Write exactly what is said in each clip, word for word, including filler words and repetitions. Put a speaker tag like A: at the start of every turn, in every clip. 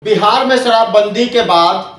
A: बिहार में शराबबंदी के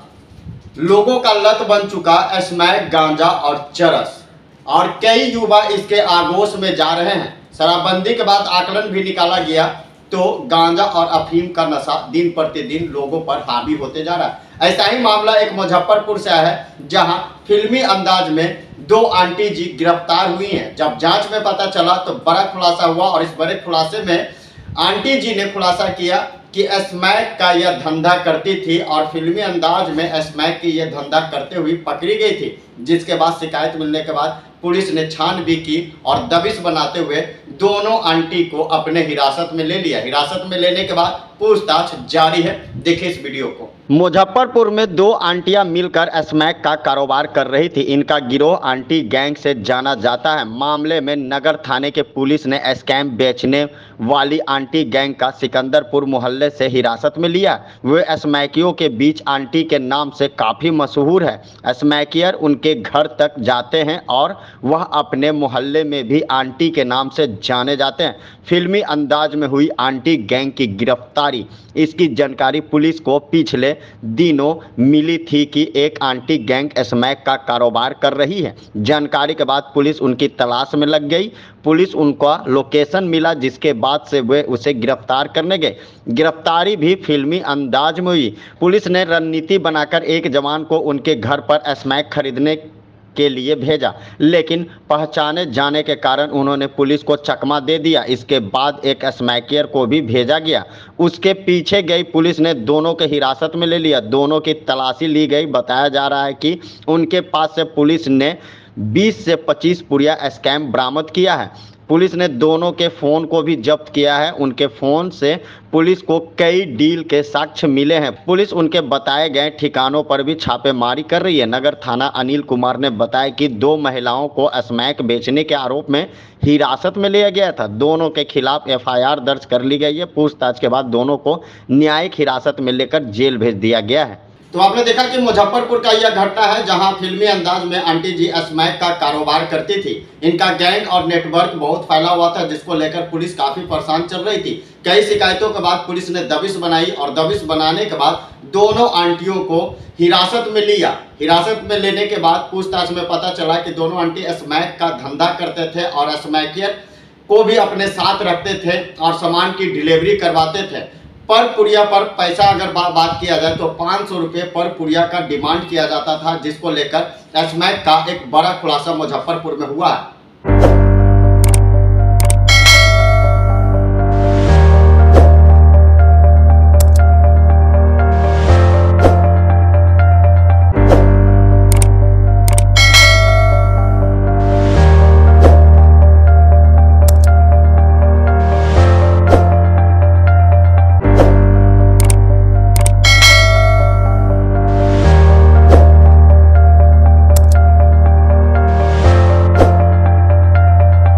A: बाद लोगों का लत बन चुका स्मैक, गांजा और चरस, और कई युवा इसके आगोश में जा रहे हैं। शराबबंदी के बाद आकलन भी निकाला गया तो गांजा और अफीम का नशा दिन प्रतिदिन लोगों पर हावी होते जा रहा है। ऐसा ही मामला एक मुजफ्फरपुर से है, जहां फिल्मी अंदाज में दो आंटी जी गिरफ्तार हुई हैं। जब जांच में पता चला तो बड़ा खुलासा हुआ, और इस बड़े खुलासे में आंटी जी ने खुलासा किया कि स्मैक का यह धंधा करती थी और फिल्मी अंदाज में स्मैक की यह धंधा करते हुए पकड़ी गई थी। जिसके बाद शिकायत मिलने के बाद पुलिस ने छानबीन की और दबिश बनाते हुए दोनों आंटी को अपने हिरासत में ले लिया। हिरासत में लेने के बाद पूछताछ जारी है। देखिए इस वीडियो को। मुजफ्फरपुर में दो आंटियां मिलकर स्मैक का कारोबार कर रही थी। इनका गिरोह आंटी गैंग से जाना जाता है। मामले में नगर थाने के पुलिस ने स्कैम बेचने वाली आंटी गैंग का सिकंदरपुर मोहल्ले से हिरासत में लिया। वे स्मैकियों के बीच आंटी के नाम से काफ़ी मशहूर है। स्मैकियर उनके घर तक जाते हैं और वह अपने मोहल्ले में भी आंटी के नाम से जाने जाते हैं। फिल्मी अंदाज में हुई आंटी गैंग की गिरफ्तारी, इसकी जानकारी पुलिस को पिछले दिनों मिली थी कि एक आंटी गैंग स्मैक का कारोबार कर रही है। जानकारी के बाद पुलिस उनकी तलाश में लग गई। पुलिस उनका लोकेशन मिला, जिसके बाद से वे उसे गिरफ्तार करने गए। गिरफ्तारी भी फिल्मी अंदाज में हुई। पुलिस ने रणनीति बनाकर एक जवान को उनके घर पर स्मैक खरीदने के लिए भेजा, लेकिन पहचाने जाने के कारण उन्होंने पुलिस को चकमा दे दिया। इसके बाद एक स्मैकियर को भी भेजा गया। उसके पीछे गई पुलिस ने दोनों के हिरासत में ले लिया। दोनों की तलाशी ली गई। बताया जा रहा है कि उनके पास से पुलिस ने बीस से पच्चीस पुड़िया स्कैम बरामद किया है। पुलिस ने दोनों के फ़ोन को भी जब्त किया है। उनके फ़ोन से पुलिस को कई डील के साक्ष्य मिले हैं। पुलिस उनके बताए गए ठिकानों पर भी छापेमारी कर रही है। नगर थाना अनिल कुमार ने बताया कि दो महिलाओं को स्मैक बेचने के आरोप में हिरासत में लिया गया था। दोनों के खिलाफ एफ आई आर दर्ज कर ली गई है। पूछताछ के बाद दोनों को न्यायिक हिरासत में लेकर जेल भेज दिया गया है। तो आपने देखा कि मुजफ्फरपुर का यह घटना है, जहां फिल्मी अंदाज में आंटी जी स्मैक का कारोबार करती थी। इनका गैंग और नेटवर्क बहुत फैला हुआ था, जिसको लेकर पुलिस काफी परेशान चल रही थी। कई शिकायतों के बाद पुलिस ने दबिश बनाई, और दबिश बनाने के बाद दोनों आंटियों को हिरासत में लिया। हिरासत में लेने के बाद पूछताछ में पता चला कि दोनों आंटी स्मैक का धंधा करते थे और स्मैकियर को भी अपने साथ रखते थे और सामान की डिलीवरी करवाते थे। पर पुड़िया पर पैसा अगर बा, बात किया जाए तो पाँच सौ रुपये पर पुड़िया का डिमांड किया जाता था, जिसको लेकर स्मैक का एक बड़ा खुलासा मुजफ्फरपुर में हुआ है।